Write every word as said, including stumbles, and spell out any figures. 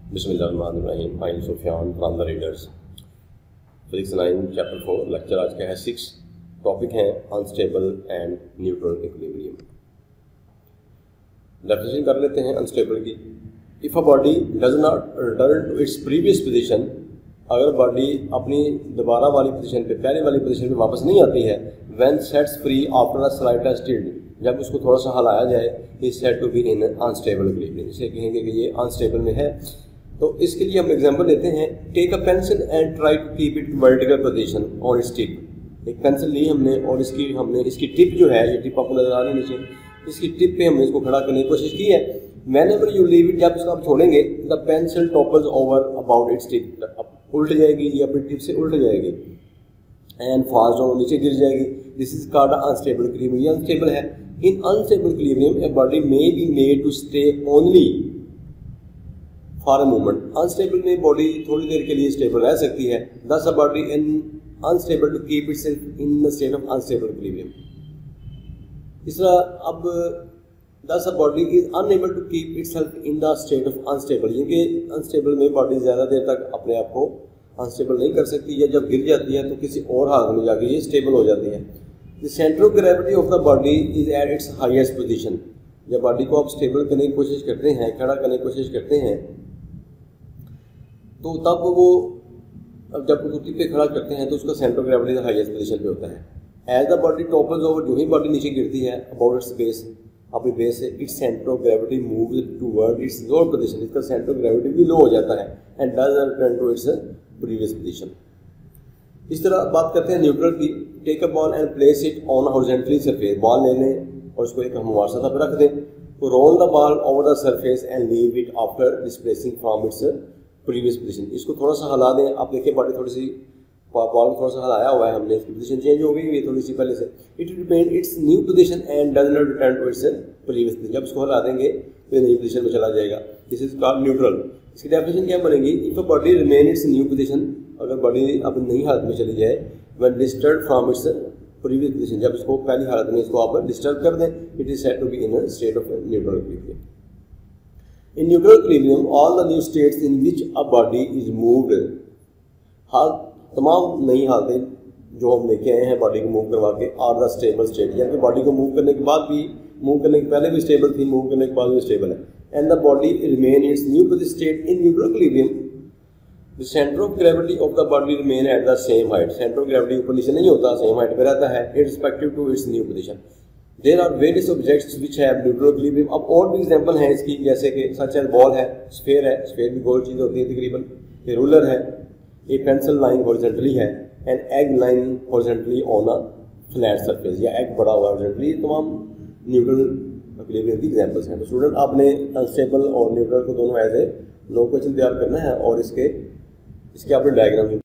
बिस्मिल्लाहिर्रहमानिर्रहीम। I am Sufiyan from the readers. Physics nine chapter four lecture आज का है सिक्स। टॉपिक है unstable and neutral equilibrium. Definition कर लेते हैं अनस्टेबल की। If a body does not return to its previous position, अगर बॉडी अपनी दोबारा वाली पोजीशन पे पहले वाली पोजीशन पे वापस नहीं आती है, when sets free after a slightest tilt, जब उसको थोड़ा सा हिलाया जाए, is said to be in unstable equilibrium. इसे कहेंगे कि ये अनस्टेबल में है। तो इसके लिए हम एग्जांपल लेते हैं। Take a pencil and try to keep it vertical position on its tip. एक पेंसिल ली हमने और इसकी हमने इसकी टिप जो है, ये टिप आपको नजर आ रही है नीचे, इसकी टिप पे हमने इसको खड़ा करने की कोशिश की है। Whenever you leave it, जब इसको आप छोड़ेंगे, the pencil topples over about its tip, उल्ट जाएगी, ये अपनी टिप से उल्ट जाएगी, एंड falls down, नीचे गिर जाएगी। This is called unstable equilibrium. ये अनस्टेबल है। In unstable equilibrium a body may be made to stay only for a moment. Unstable में बॉडी थोड़ी देर के लिए स्टेबल रह सकती है। Thus a body in unstable to keep itself in the state of unstable equilibrium. इस तरह अब thus a body is unable to keep itself in the state of unstable, क्योंकि अनस्टेबल में बॉडी ज़्यादा देर तक अपने आप को अनस्टेबल नहीं कर सकती, या जब गिर जाती है तो किसी और हालत में जाके ये स्टेबल हो जाती है। The centre of gravity of the body is at its highest position. जब बॉडी को आप स्टेबल करने की कोशिश करते हैं, खड़ा करने की कोशिश करते हैं, तो तब वो अब जब कुर्सी पे खड़ा करते हैं तो उसका centre of gravity highest position पे होता है। As the body topples over, जो ही बॉडी नीचे गिरती है, अबाउट इट्स बेस, अपनी बेस से, its centre of gravity moves toward its lower position. इसका सेंटर ऑफ ग्रेविटी भी लो हो जाता है and does return to its previous position. इस तरह बात करते हैं न्यूट्रल की। Take a ball and place it on horizontally surface. Ball ले लें और उसको एक हमवार सतह पर रख दें। तो roll the ball over the surface and leave it after displacing from its previous position. इसको थोड़ा सा हिला दें। आप देखिए बॉडी थोड़ी सी, बॉल को थोड़ा सा हिलाया हुआ है हमने, इसकी पोजीशन चेंज हो गई है थोड़ी सी पहले से। It remain its new position and does not return to its previous position. जब इसको हिला देंगे तो नई पोजीशन में चला जाएगा। This is called neutral. इसकी डेफिनेशन क्या बनेगी? If a body remain its new position, अगर बॉडी अब नई हालत में चली जाए, when disturb from its previous position, जब इसको पहली हालत में इसको आप डिस्टर्ब कर दें, it is said to be in a state of neutral equilibrium. In neutral equilibrium, all the new states in which a body is moved, हाल तमाम नई हालतें जो हम लेके आए हैं बॉडी को मूव करवा के, आर द स्टेबल स्टेट, यानी कि बॉडी को मूव करने के बाद भी, मूव करने के पहले भी स्टेबल थी, मूव करने के बाद भी स्टेबल है। And the body remain its new state in neutral equilibrium. The centre of gravity of the body remain at the same height. Centre of gravity ऊपर नीचे नहीं होता, सेम हाइट पे रहता है, irrespective to its new position. There are various objects which have neutral equilibrium. अब और भी एग्जांपल हैं इसकी, जैसे कि सच एज बॉल है, स्फीयर है, स्फीयर भी गोल चीज़ होती है तकरीबन, ये रूलर है, ये पेंसिल लाइन हॉरिजॉन्टली है, and egg lying horizontally on a flat surface, या एग बड़ा हुआ हॉरिजॉन्टली। तमाम न्यूट्रल इक्विलिब्रियम की एग्जांपल्स हैं। तो स्टूडेंट आपने अनस्टेबल और न्यूट्रल को दोनों एज ए लो क्वेश्चन तैयार करना है और इसके इसके आपने डायग्राम